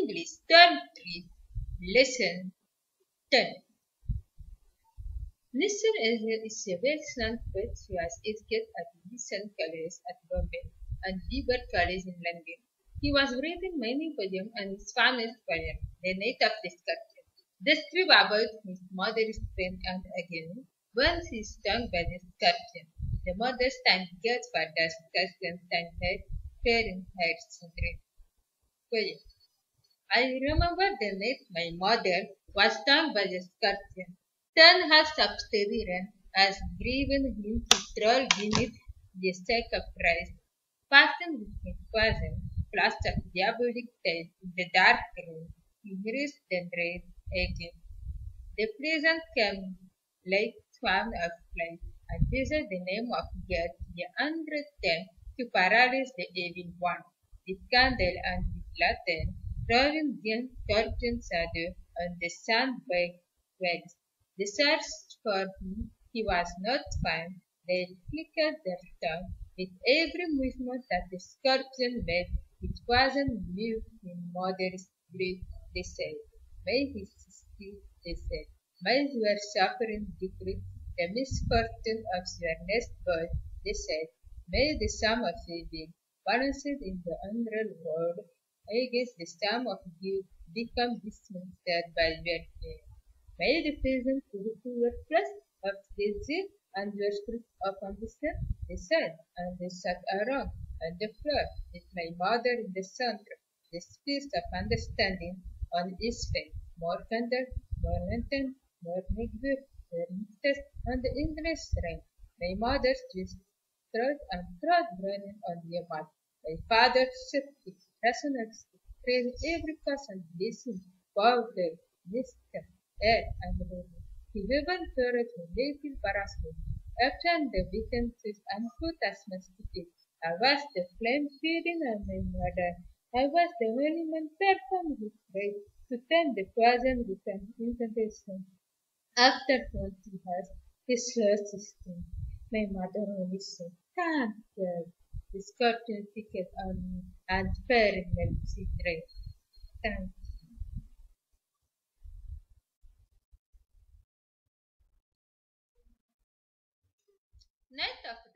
English Term 3 Lesson 10. Nissan is a well-known poet who was educated at Eton College at Bombay and Weber College in London. He was written many poems and his famous poem, The Night of Discussion, describe about his mother's pain and agony once he is stung by the scorpion. The mother stands guard for the scorpion and her parents had children. Poem. I remember the night my mother was stung by the scorpion. 10 hours of steady run as driven him to crawl beneath the sack of rice, fastened with his poison, flash of diabolic tail in the dark room. He hissed and raved again. The prison came like swarm of flies, and whistled the name of God the 100 times to paralyze the evil one. With candle and with lantern, drawing the tortured shadow on the sandbag waves. They searched for him. He was not found. They flickered their tongue with every movement that the scorpion made. It wasn't new in mother's grief, they said. May his sister, they said. May you are suffering deeply the misfortune of your next boy, they said. May the sum of evil, balanced in the unreal world, against the sum of good, become dismantled by your care. May the peasant who were pressed of the sea and were stripped upon the sea, they said, and they sat around on the floor with my mother in the center, the space of understanding on each face, more candor, more lantern, more neckwear, more necklace, and the endless rain. My mother just trod and trod burning on the mat. My father shook his rational stick, praised every person listened, powder, mister, air, and rose. He even tore it with little parasol, opened the beaten twist and put a small stick. I was the flame feeding on my mother. I was the only man performed his grave to turn the poison with an incantation. After 20 hours, his lost sting. My mother only said, "Thank God." The scorpion picked on me and very mercy drank. Thank you. Night of